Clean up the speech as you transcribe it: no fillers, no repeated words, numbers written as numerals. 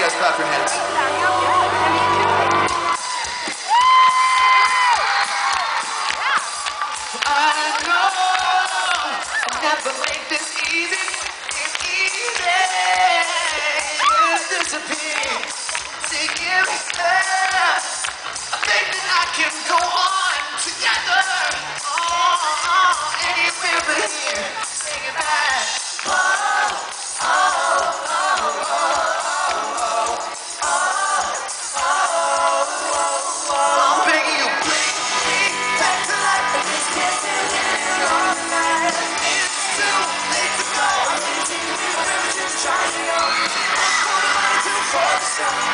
guys clap your hands. I know I'll never make this easy. It's easy to disappear. To give up. I think that I can go on together. Oh, anywhere but here. Sing it back. It's too late to go.